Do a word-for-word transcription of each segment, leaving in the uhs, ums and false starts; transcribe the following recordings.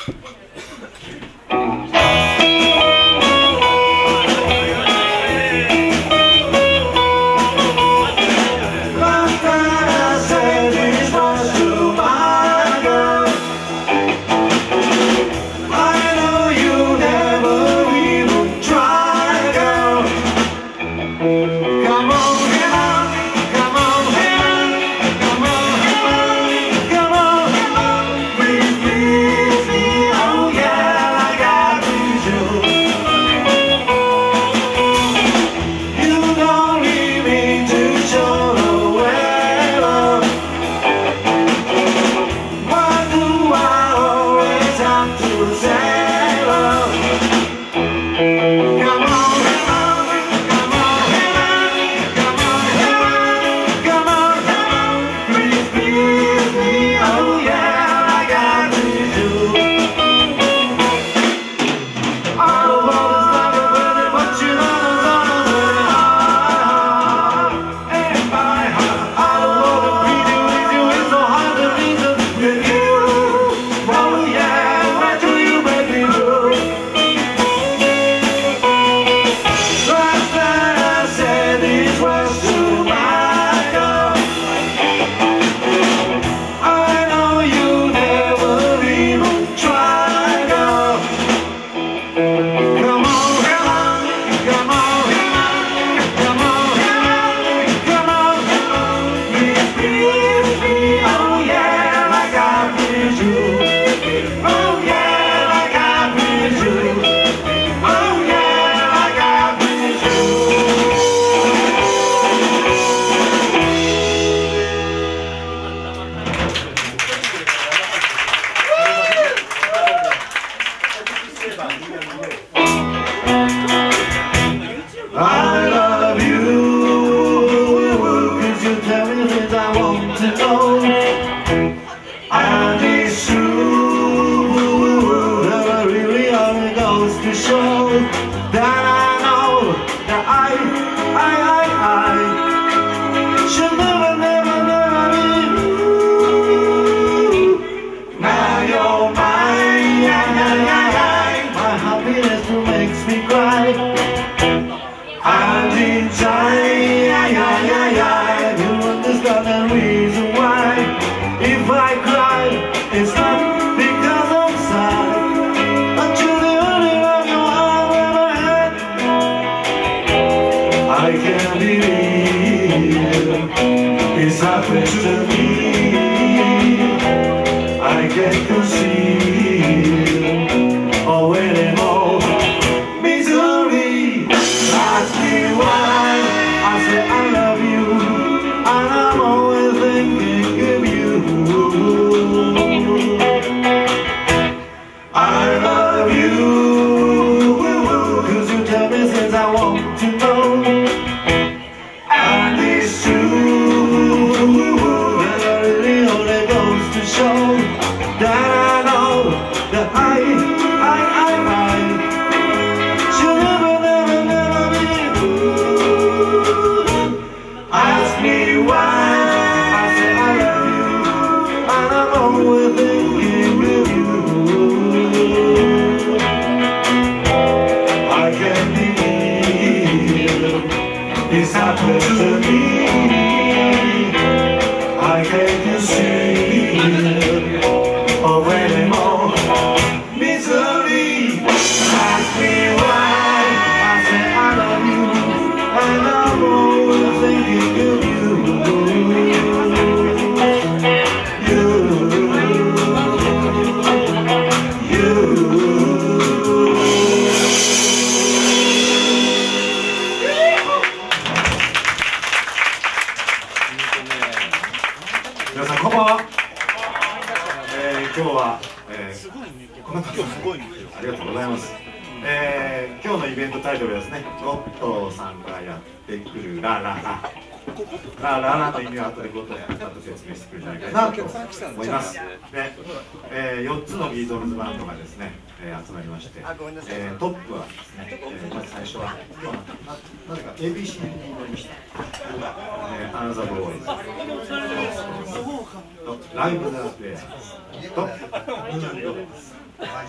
思います。で、えー、よっつのビートルズバンドがですね、えー、集まりまして、えー、トップはですね、えー、まず最初は今日はななぜか エービーシーディー に乗りました。えー、アナザーボーイズとライブ・ザ・プレイヤーズとムーンドです。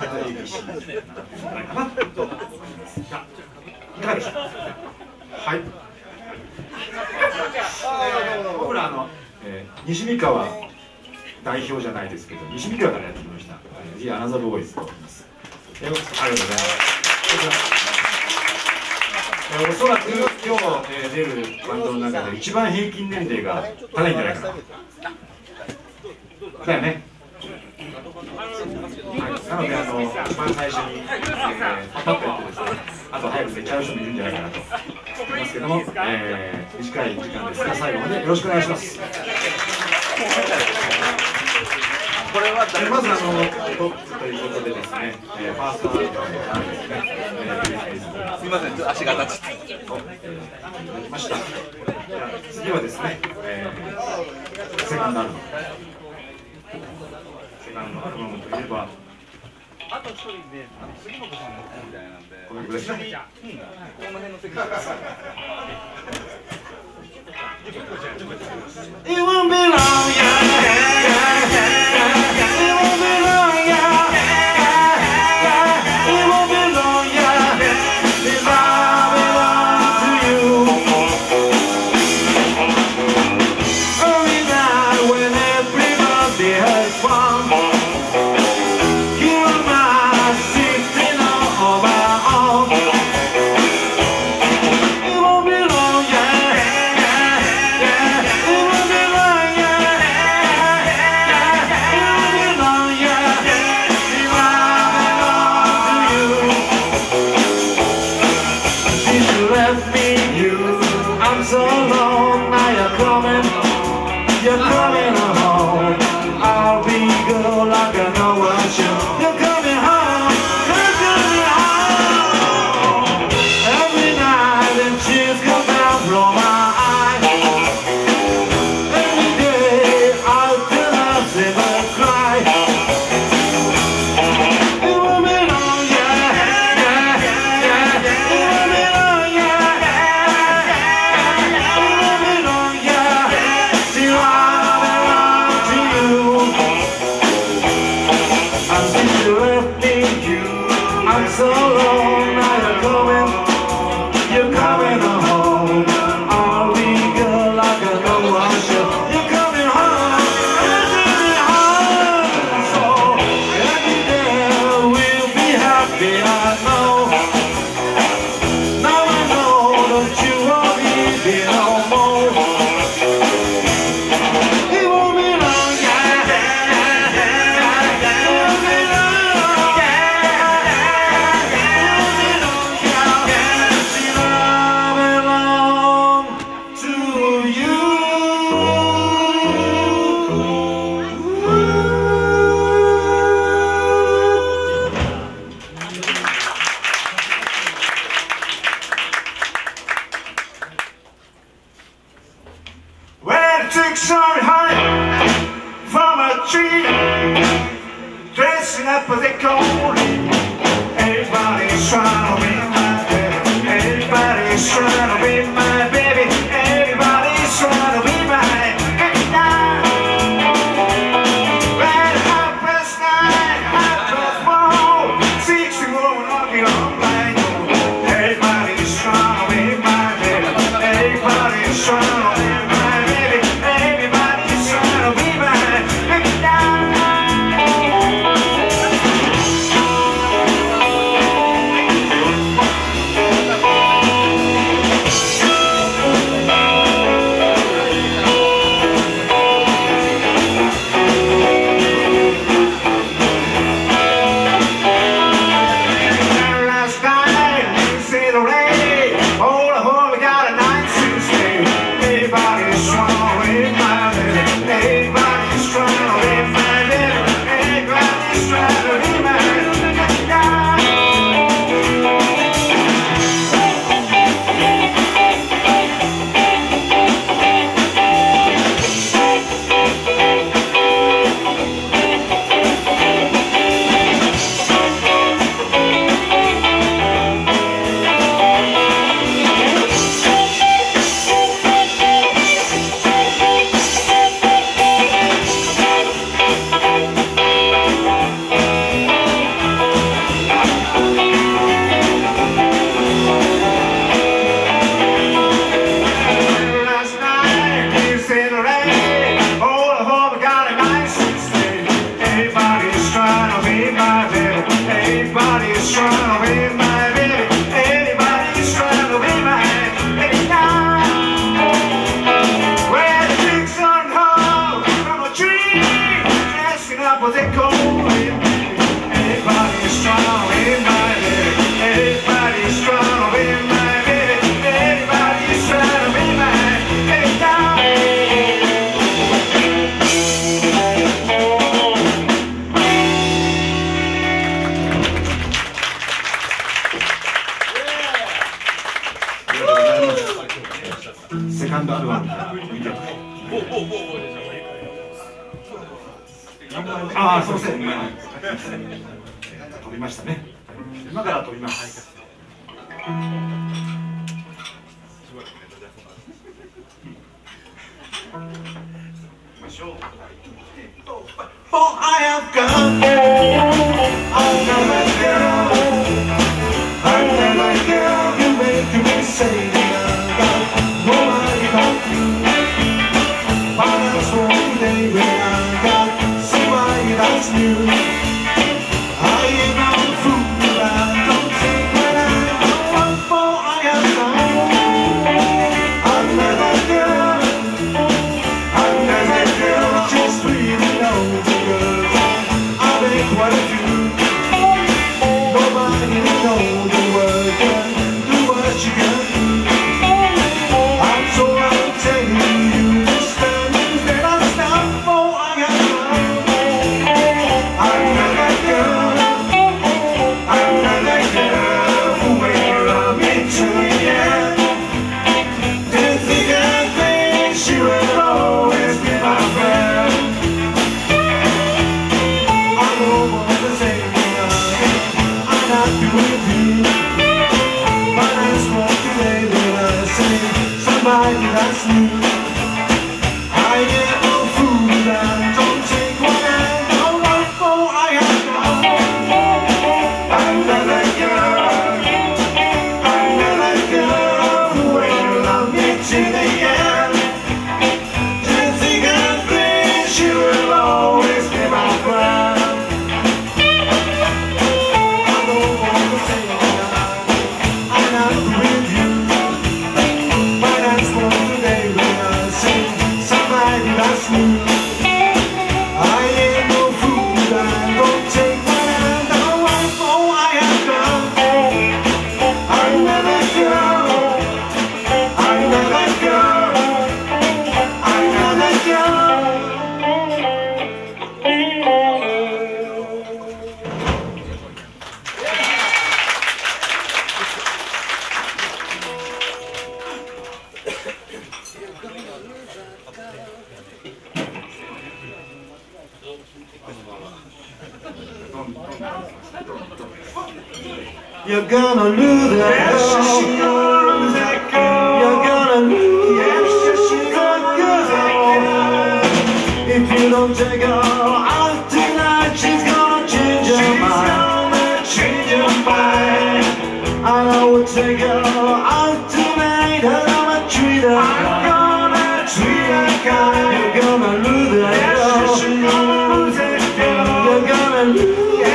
しいんじゃないかなと思いますが、いかがでしょうか。はい。僕らあの、えー、西三河代表じゃないですけど、西三河からやってきました。The Another Boysと言います。ありがとうございます。おそらく今日、えー、出るバンドの中で一番平均年齢が高いんじゃないかな。だよね。はい、なのであの一番最初に、えー、パッとやってですね、あと早く寝ちゃう人もいるんじゃないかなと思いますけども、えー、短い時間ですが最後までよろしくお願いします。これはまずあのトップということでですね、えー、ファーストアルバムからですね、えー、すみません、ちょっと足が立ちて、えー、いただきました。じゃあ次はですね、えー、セカンドアルバム。セカンドアルバムといえば、あと一人であの杉本さんのみたいなんで、このぐらいですね。この辺の席です。It won't be long, yeah. trying to be my baby. Anybody's trying to be my baby. Anybody's trying to be my baby now. Where the chicks on hold from a tree, dressing up what they call it. Anybody's trying to be my baby. Anybody's trying to be my baby. Anybody's trying to be my baby now.セカンドアルバムからにきょく。ああ、そうですね。飛びましたね。今から飛びます。For I have gone, another girl, another girl, you make me say I got nobody but you. But that's one day when I got somebody that's new. I ain't no fool, I don't take what I want. For I have gone, another girl, another girl, just really knows the girl. I make what I do. Nobody knows the word, but do what you can do. I'm so I'll tell you, you stand and then I'll stop. For I have gone, another girl, another girl who will love me to the end. Didn't think I think she will always be my friend. I don't want to say I'm not with you, but I spoke today when I say somebody that's new. I ain't no fool, I don't take what I don't want. For I have gone, another girl, another girl who will love me to the end. Didn't think I'd think she will always be my friend. I don't want to say I'm not with you, but I spoke today when I say somebody that's new. I ain't no fool, I don't take what I don't want. For I have gone, another girl, another girl, another girl. You're gonna lose that girl. You're gonna lose that girl. If you don't take her out tonight, she's gonna change her mind. Change her mind. And I will take her out tonight, and I'ma treat her. I'm gonna treat her kind. You're gonna lose that girl. You're gonna lose.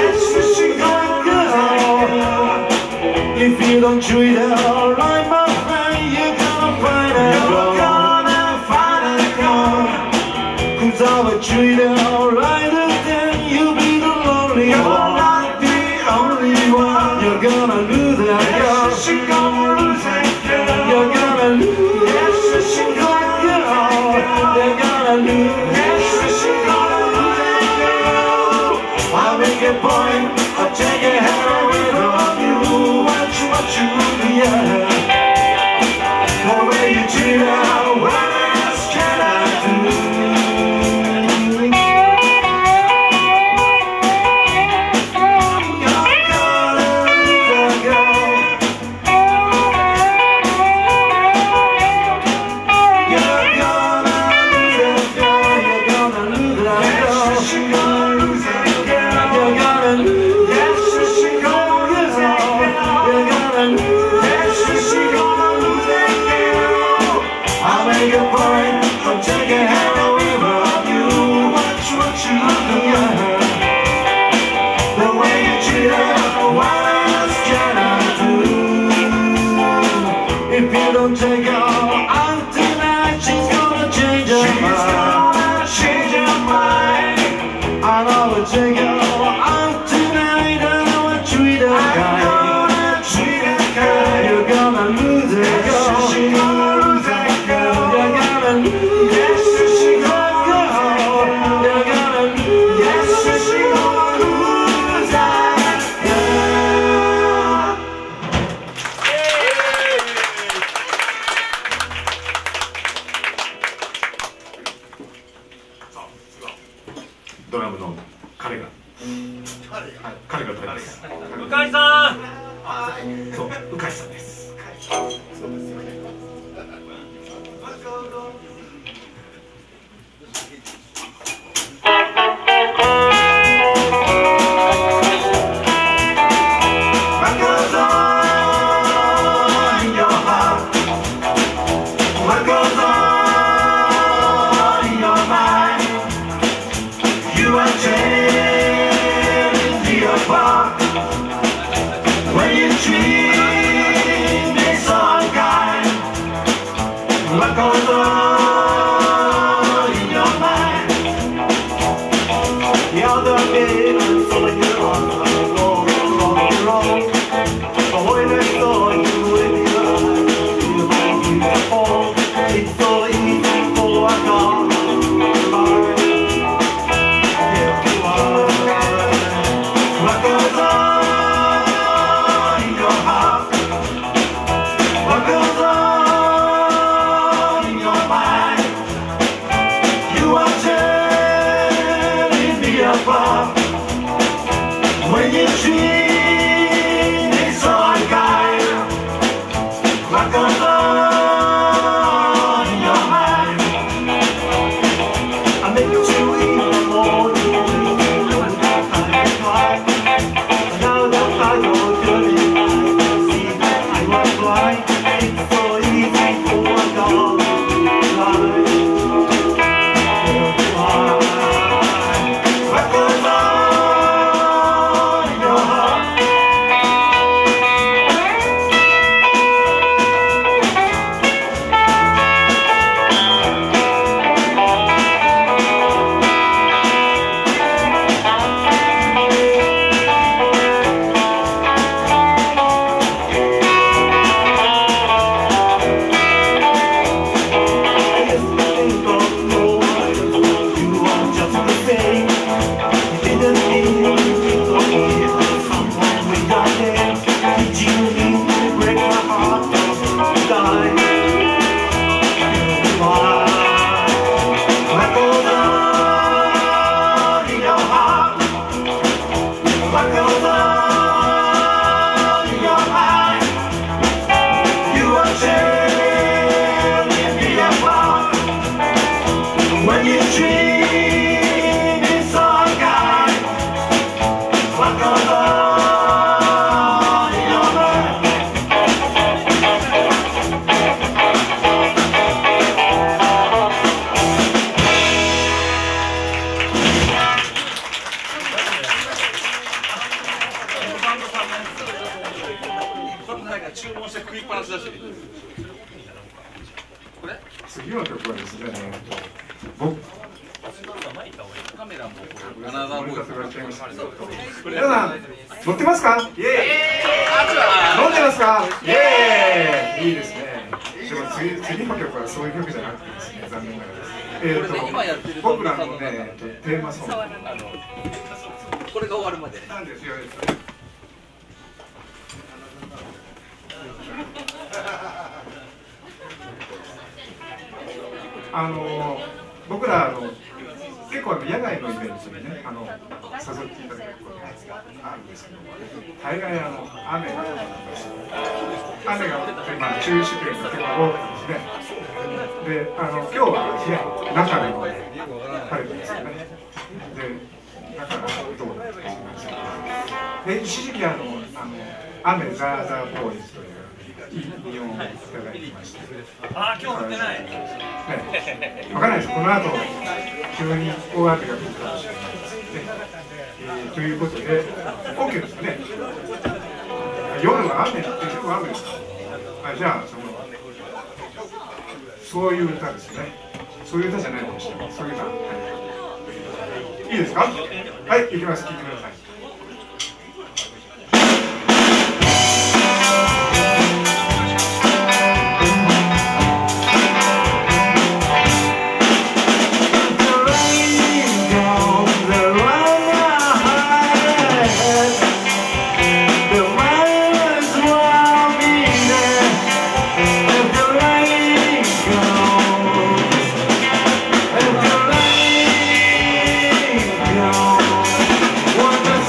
If you don't treat her right, my friend, you're gonna find her. You're gonna find her gone. Cause I will treat her right, and then you'll be the lonely one. You're not the only one. You're gonna lose that girl. Yes, she's gonna lose that girl. You're gonna lose. Yes, she's gonna lose that girl. You're gonna lose. Yes, she's gonna lose that girl. I'll make a point. I'll take a hand away from you. What you do, yeah. The way you treat her, what else can I do? You're gonna lose that girl. You're gonna lose that girl. You're gonna lose that girl. Yes, she's gonna lose that girl. You're gonna lose. Yes, she's gonna lose that girl. You're gonna lose. Yes, she's gonna lose that girl. I'll make a 彼が誰です。 向井さん。 そう、向井さんです。そうですよね。次の曲はですね、僕皆さん乗ってますか？イエーイ。飲んでますか？イエーイ。いいですね。でも次次の曲はそういう曲じゃなくてですね、残念ながらです。えっと僕らのねテーマソング。 これが終わるまで。 なんですよ。あの僕らあの結構あの野外のイベントにねあの誘っていただくことがあるんですけど、大概あの雨が降りまして雨が降ってまあ中止というのが結構多くてですね。であの今日はね中でも晴れてますよね。で中がどうなってますか。で一時期あのあの雨ザーザーボーイズといういい日本をいただきまして、 ああ今日降ってない。 ね、分からないです。この後急に大雨が降るかもしれないですね。えー、ということで OK ですかね。夜は雨って夜は雨ですか。あじゃあそのそういう歌ですね。そういう歌じゃないかもしれない。そういう歌、はい、いいですか。はい、行きます。聞いてください。 One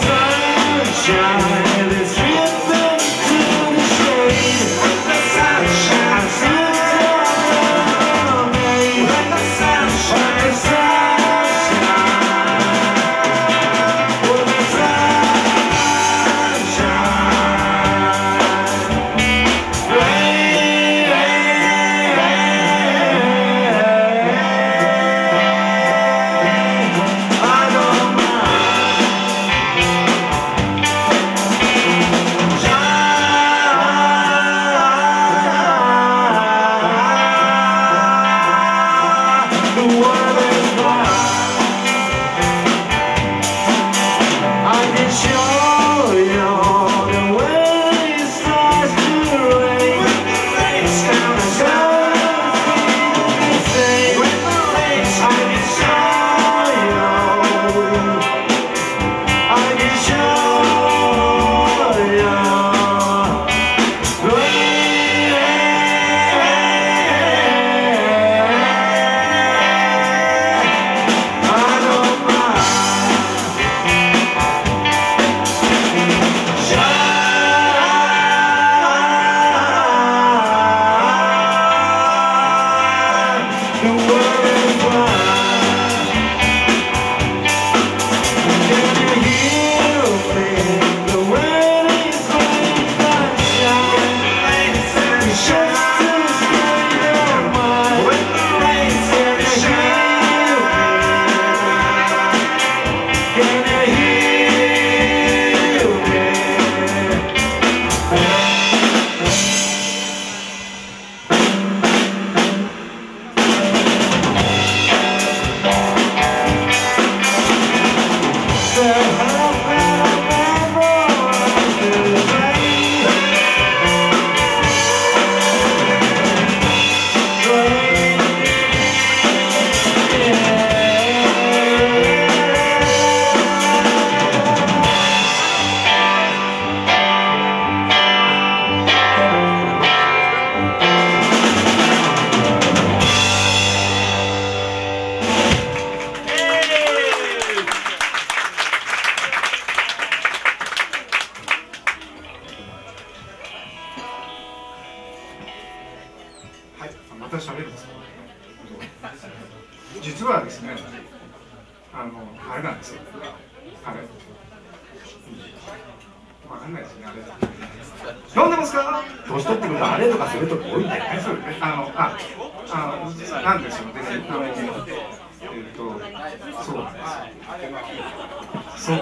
わかんないですね、あれ。飲んでますか？年取ってくるとあれとかするとき多いんだよね。そうですね。あの、あ、あの、なんでしょうね。あの、えっと、そうなんです。そう。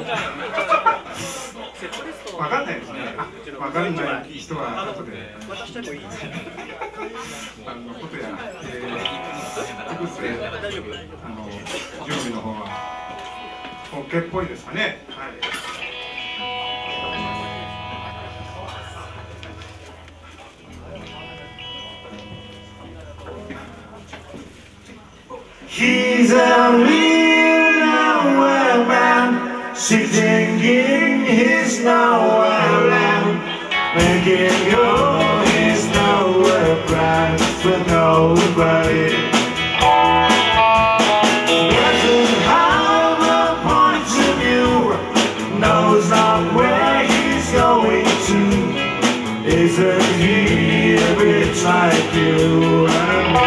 わかんないですね。あ、わかんない人は後で。あの、ことや、えー、作って、あの、準備の方は。OK っぽいですかね。はい。 He's a real nowhere man, sitting in his nowhere land, making all his nowhere plans for nobody. Doesn't have a point of view, knows not where he's going to. Isn't he a bit like you and me?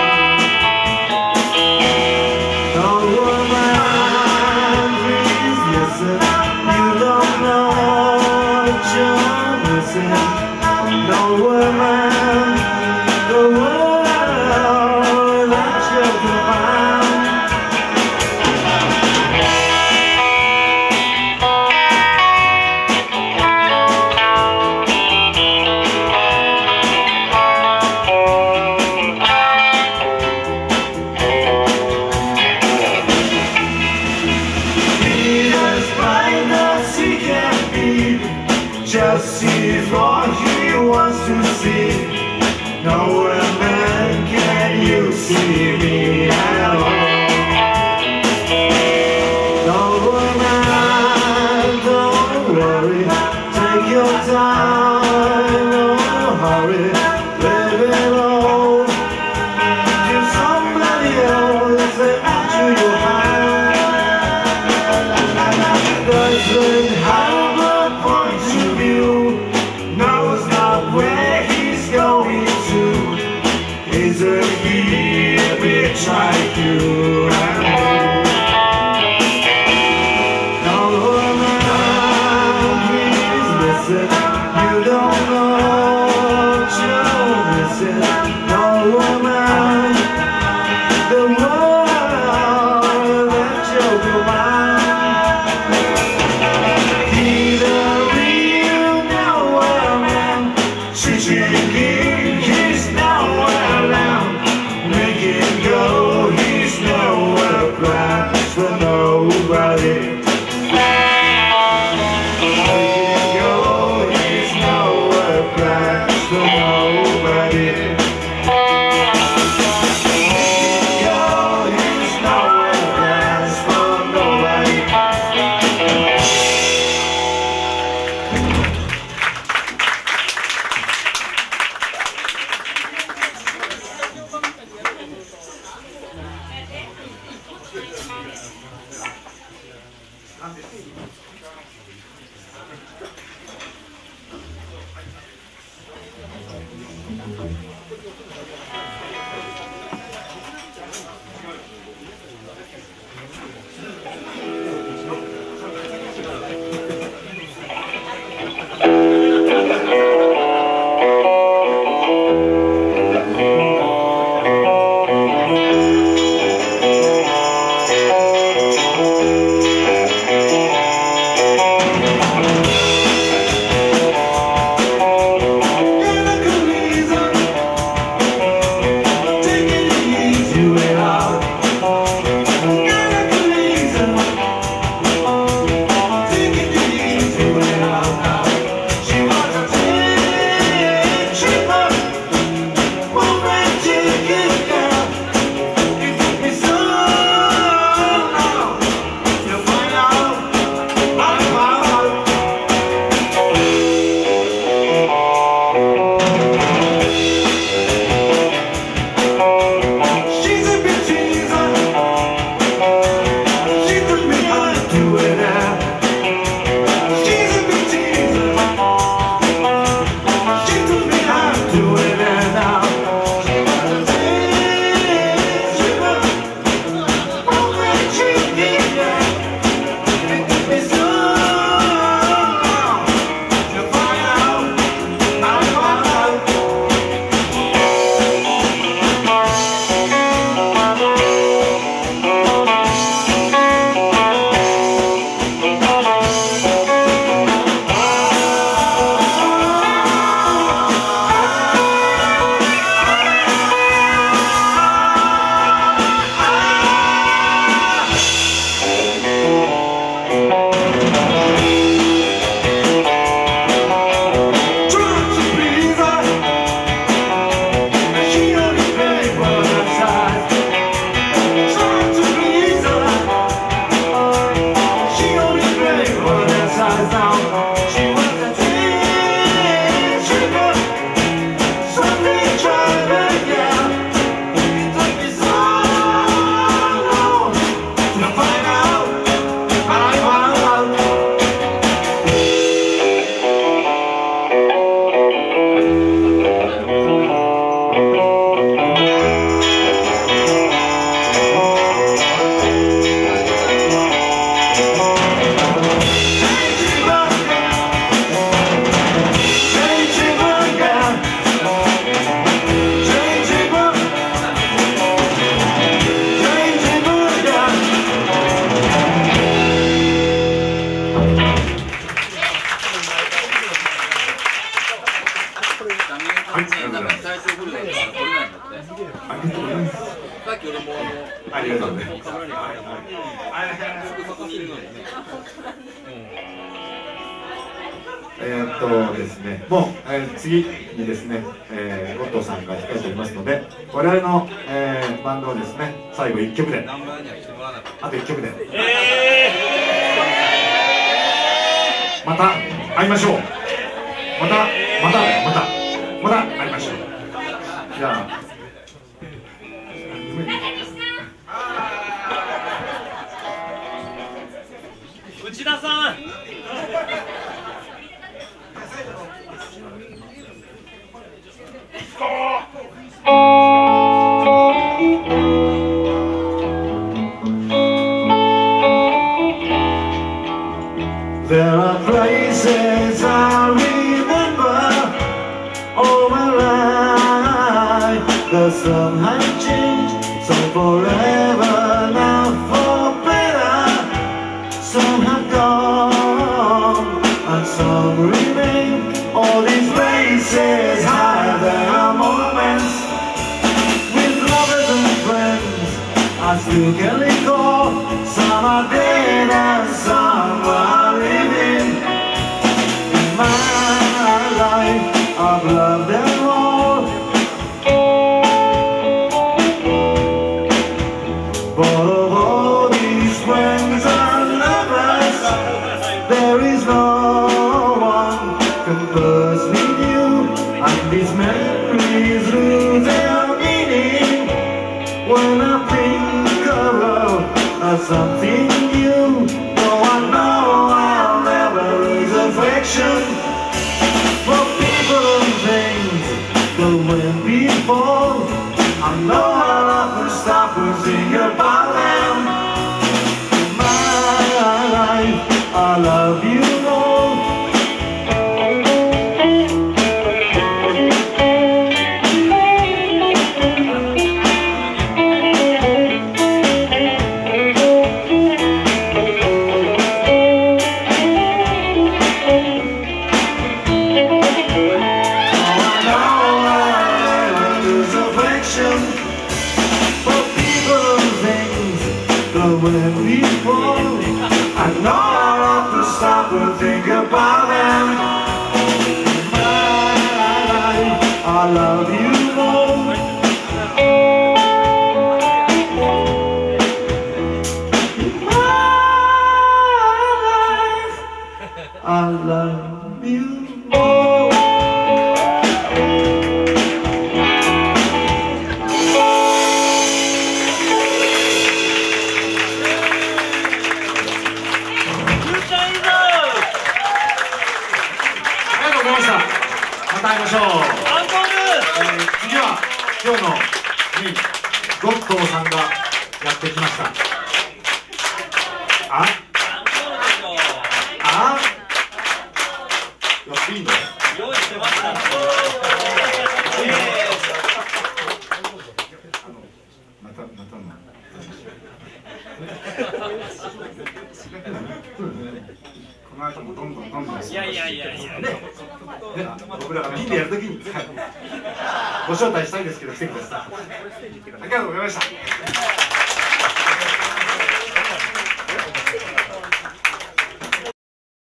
No woman, the world that you can find. He's as blind as he can be, just sees what he wants to see. No man, can you see me at all? No man, don't worry, take your time, no hurry, live it all. To somebody else into your hand. Doesn't have a point of view, knows not where he's going to. Isn't he a bit like you and me? No man, please listen, you don't know what you はい、ありがとうございます。 体調不良だから来れないんだって。 ありがとうございます。 さっき俺もあのありがとうございます。 カメラにすぐそこにいるのにね。 えーっとですね、もう、えー、次にですね、えー、ゴッドーさんが控えておりますので、我々の、えー、バンドをですね、最後いっきょくで、あといっきょくで、 えー、また会いましょう。また、また、また、また会いましょう。じゃあ、 内田さん。 There are places I remember all my life. The sun has changed, some forever, now for better. Some have gone, and some remain. All these places have their moments. With lovers and friends, I still can recall. Some are dead and some are living. In my life, I've loved them all. But of all these friends and lovers, there is no one compares with you. And these memories lose their meaning when I think of love as something new. No, I know I'll never lose affection for people and things that went before. I know I'll often stop and think about them. In my life, I love you more. I know I'll have to stop and think about them. In my life, I love you more. In my life, I love you more. 今日のにゴッドーさんがやってきました。ああやっていいの？ 用意してました。 またまたのこの後もどんどんどんどんいやいやいやいやね、僕らがピンでやるときにご招待したいですけど来てください。ありがとうございました。